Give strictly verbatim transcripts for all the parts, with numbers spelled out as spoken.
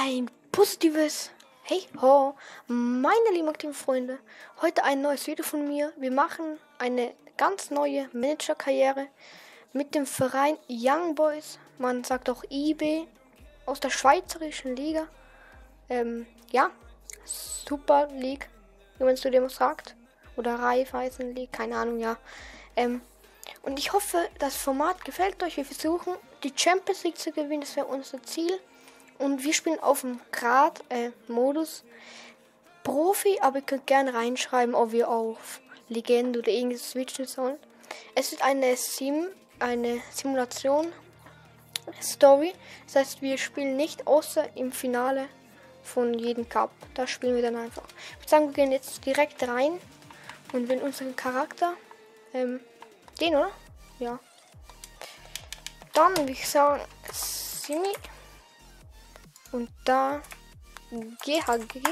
Ein positives Hey ho, meine lieben aktiven Freunde. Heute ein neues Video von mir. Wir machen eine ganz neue Managerkarriere mit dem Verein Young Boys. Man sagt auch I B aus der schweizerischen Liga. Ähm, ja, Super League, wie man es zu dem sagt. Oder Raiffeisen League, keine Ahnung, ja. Ähm, und ich hoffe, das Format gefällt euch. Wir versuchen, die Champions League zu gewinnen. Das wäre unser Ziel. Und wir spielen auf dem Grad äh, Modus Profi, aber ihr könnt gerne reinschreiben, ob wir auf Legende oder irgendwas switchen sollen. Es ist eine Sim, eine Simulation Story. Das heißt, wir spielen nicht außer im Finale von jedem Cup. Da spielen wir dann einfach. Ich würde sagen, wir gehen jetzt direkt rein und wenn unseren Charakter ähm, den, oder? Ja. Dann würde ich sagen Simi. Und da G H G.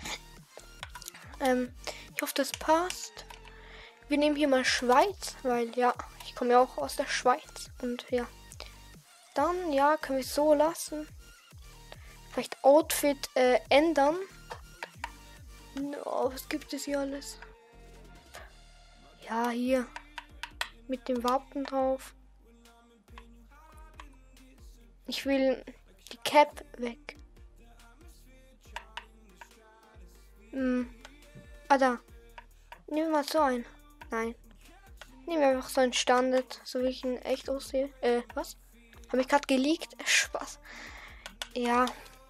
Ähm, ich hoffe, das passt. Wir nehmen hier mal Schweiz, weil ja, ich komme ja auch aus der Schweiz. Und ja. Dann, ja, können wir es so lassen. Vielleicht Outfit äh, ändern. Oh, was gibt es hier alles? Ja, hier. Mit dem Wappen drauf. Ich will die Cap weg. Hm. Ah, da. Nehmen wir mal so ein. Nein. Nehmen wir einfach so ein Standard, so wie ich ihn echt aussehe. Äh, was? Habe ich gerade geleakt? Spaß. Ja.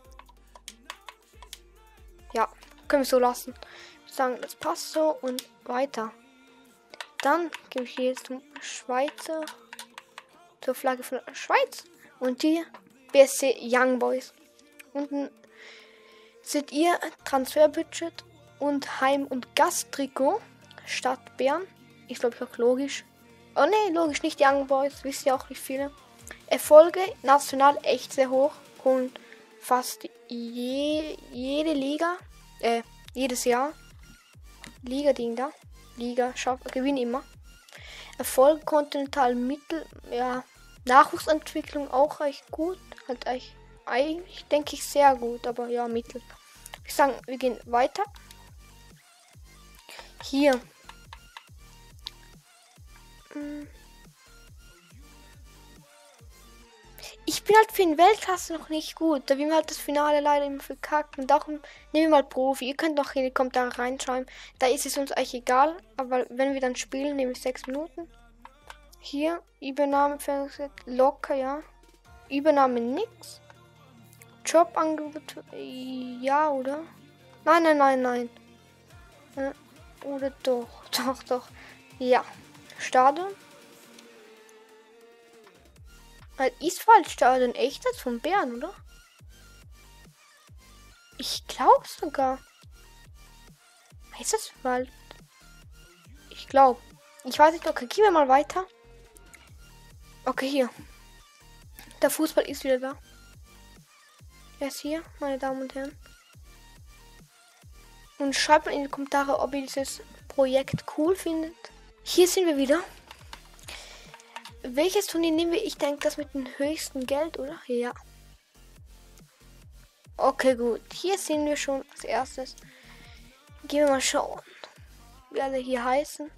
Ja, können wir so lassen. Ich würde sagen, das passt so und weiter. Dann gebe ich hier jetzt zum Schweizer, zur Flagge von der Schweiz. Und hier B S C Young Boys. Unten seht ihr Transferbudget und Heim- und Gasttrikot Stadt Bern. Ich glaube, ich auch logisch. Oh ne, logisch nicht Young Boys, wisst ihr auch nicht viele. Erfolge national echt sehr hoch und fast je, jede Liga, äh, jedes Jahr. Liga-Ding da. Liga schafft, gewinnt immer. Erfolg kontinental mittel, ja. Nachwuchsentwicklung auch recht gut. Halt eigentlich, eigentlich denke ich sehr gut, aber ja, mittel. Ich sage, wir gehen weiter. Hier. Ich bin halt für den Weltklasse noch nicht gut. Da wir halt das Finale leider immer verkackt. Und darum nehmen wir mal Profi. Ihr könnt noch in die Kommentare reinschreiben. Da ist es uns eigentlich egal. Aber wenn wir dann spielen, nehmen wir sechs Minuten. Hier, Übernahme, locker, ja. Übernahme nix. Jobangebot, ja, oder? Nein, nein, nein, nein. Äh, oder doch, doch, doch. Ja. Stadion. Ist Waldstadion echt das von Bern, oder? Ich glaube sogar. Heißt das Wald? Ich glaube. Ich weiß nicht, okay, gehen wir mal weiter. Okay, hier. Der Fußball ist wieder da. Er ist hier, meine Damen und Herren. Und schreibt mal in die Kommentare, ob ihr dieses Projekt cool findet. Hier sind wir wieder. Welches Turnier nehmen wir? Ich denke, das mit dem höchsten Geld, oder? Ja. Okay, gut. Hier sehen wir schon als erstes. Gehen wir mal schauen, wie alle hier heißen.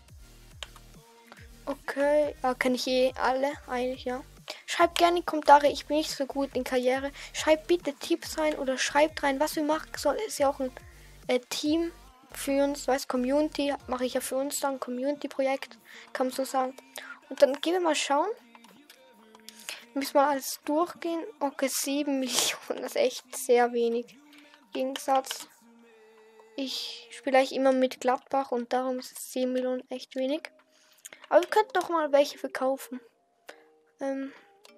Okay, ja, kenne ich eh alle, eigentlich, ja. Schreibt gerne in die Kommentare, ich bin nicht so gut in Karriere. Schreibt bitte Tipps rein oder schreibt rein, was wir machen sollen. Ist ja auch ein äh, Team für uns, weiß Community, mache ich ja für uns dann, Community-Projekt, kann man so sagen. Und dann gehen wir mal schauen. Müssen wir alles durchgehen. Okay, sieben Millionen, das ist echt sehr wenig. Gegensatz. Ich spiele eigentlich immer mit Gladbach und darum ist sieben Millionen echt wenig. Aber ihr könnt doch mal welche verkaufen. Ähm.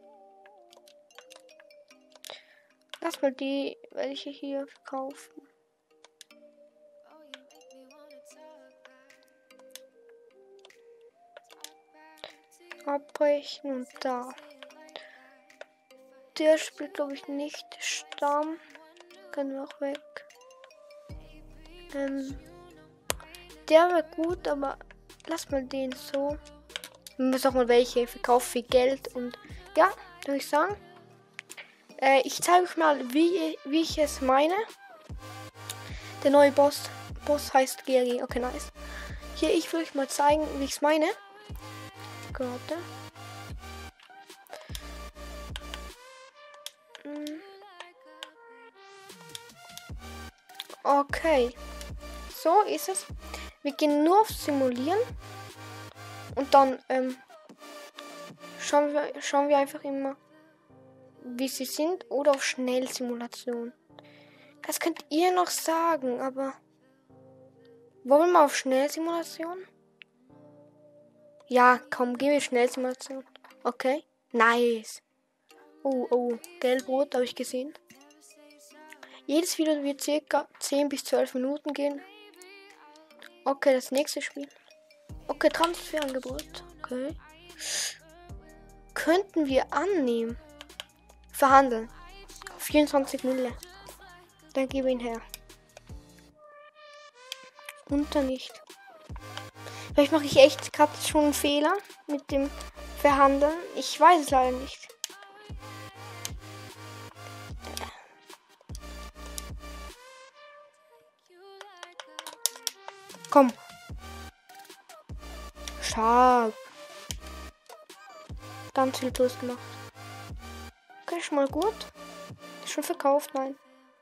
Lass mal die welche hier verkaufen. Abbrechen und da. Der spielt, glaube ich, nicht Stamm. Können wir auch weg. Ähm, der wäre gut, aber lass mal den so. Wir müssen auch mal welche verkaufen für Geld und ja, würde ich sagen. Äh, ich zeige euch mal, wie, wie ich es meine. Der neue Boss. Boss heißt G R G. Okay, nice. Hier, ich will euch mal zeigen, wie ich es meine. Gerade. Okay. So ist es. Wir gehen nur auf Simulieren. Und dann ähm, schauen, wir, schauen wir einfach immer, wie sie sind. Oder auf Schnellsimulation. Das könnt ihr noch sagen, aber... Wollen wir mal auf Schnellsimulation? Ja, komm, gehen wir Schnellsimulation. Okay. Nice. Oh, oh. Gelb-Rot habe ich gesehen. Jedes Video wird circa zehn bis zwölf Minuten gehen. Okay, das nächste Spiel. Okay, Transferangebot. Okay. Könnten wir annehmen. Verhandeln. vierundzwanzig Mille. Dann gebe ihn her. Unter nicht. Vielleicht mache ich echt gerade schon einen Fehler mit dem Verhandeln. Ich weiß es leider nicht. Komm. Stark. Ganz viel Plus gemacht. Okay, schon mal gut. Schon verkauft, nein.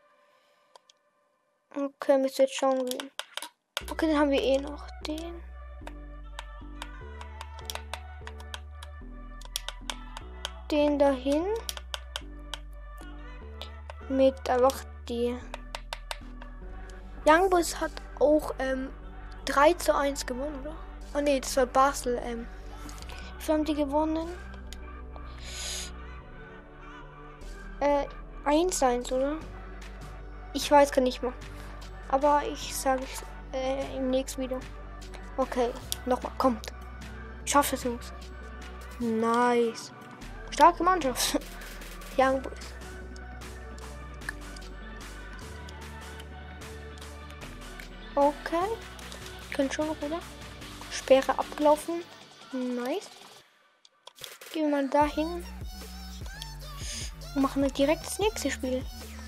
Okay, müssen wir jetzt schauen gehen. Okay, dann haben wir eh noch den. Den dahin. Mit einfach die. Young Boys hat auch ähm, drei zu eins gewonnen, oder? Oh ne, das war Basel. Ähm. Wie haben die gewonnen? Äh, eins eins, oder? Ich weiß gar nicht mehr. Aber ich sage es äh, im nächsten Video. Okay, nochmal, kommt. Schafft es, Jungs. Nice. Starke Mannschaft. Young Boys. Okay. Können schon noch wieder. Sperre abgelaufen. Nice. Gehen wir mal dahin. Und machen wir direkt das nächste Spiel.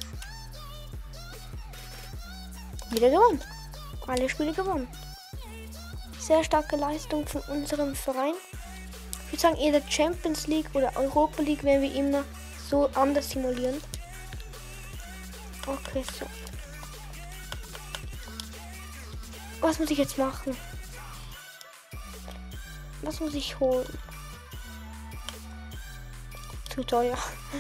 Wieder gewonnen. Alle Spiele gewonnen. Sehr starke Leistung von unserem Verein. Ich würde sagen, in der Champions League oder Europa League werden wir immer so anders simulieren. Okay, so. Was muss ich jetzt machen? Was muss ich holen? Zu teuer.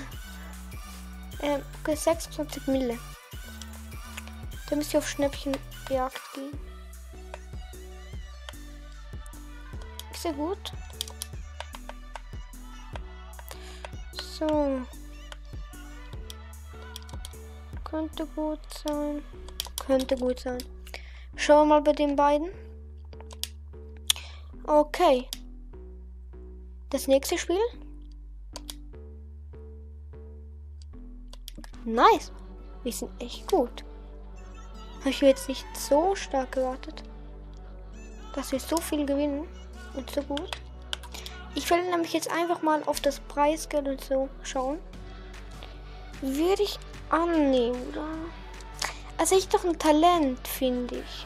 ähm, okay, sechsundzwanzig Mille. Da müsst ihr auf Schnäppchenjagd gehen. Ist ja gut. So. Könnte gut sein. Könnte gut sein. Schauen wir mal bei den beiden. Okay. Das nächste Spiel. Nice. Wir sind echt gut. Habe ich mir jetzt nicht so stark gewartet, dass wir so viel gewinnen und so gut. Ich werde nämlich jetzt einfach mal auf das Preisgeld und so schauen. Würde ich annehmen, oder? Also ich doch ein Talent, finde ich.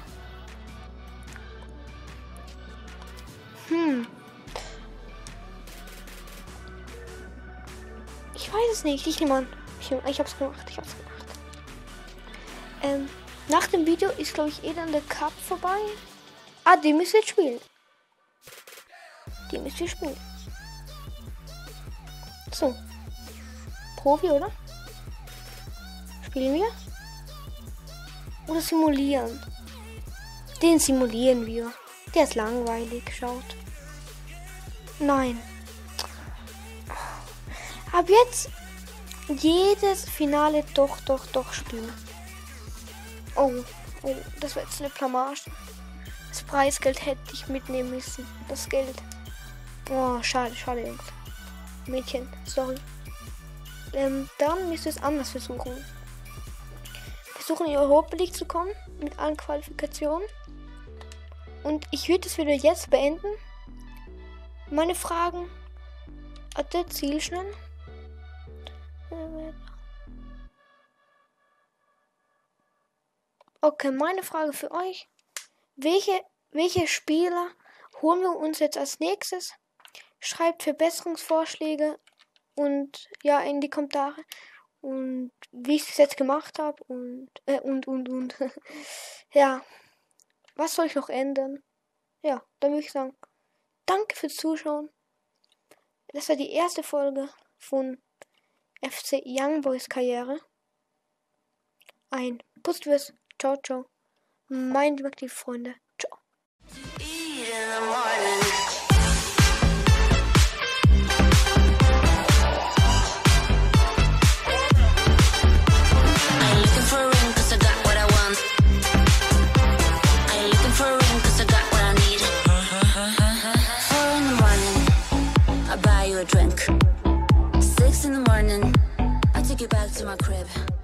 Hm. Ich weiß es nicht. Ich nehme an. Ich, ich hab's gemacht. Ich hab's gemacht. Ähm, nach dem Video ist, glaube ich, eh dann der Cup vorbei. Ah, die müssen wir jetzt spielen. Die müssen wir spielen. So. Profi, oder? Spielen wir? Oder simulieren? Den simulieren wir. Der ist langweilig, schaut. Nein. Ab jetzt jedes Finale doch, doch, doch spielen. Oh, oh, das war jetzt eine Blamage. Das Preisgeld hätte ich mitnehmen müssen. Das Geld. Oh, schade, schade, Jungs. Mädchen, sorry. Ähm, dann müsst ihr es anders versuchen. Versuchen in die Europa League zu kommen. Mit allen Qualifikationen. Und ich würde das Video jetzt beenden. Meine Fragen. Hatte Ziel schnell. Okay, meine Frage für euch. Welche, welche Spieler holen wir uns jetzt als nächstes? Schreibt Verbesserungsvorschläge und ja in die Kommentare. Und wie ich es jetzt gemacht habe. Und, äh, und, und, und. Ja. Was soll ich noch ändern? Ja, dann würde ich sagen, danke fürs Zuschauen. Das war die erste Folge von F C Young Boys Karriere. Ein Pusswürst. Ciao, ciao. Meine lieben Freunde. Ciao. Drink. Six in the morning, I take you back to my crib.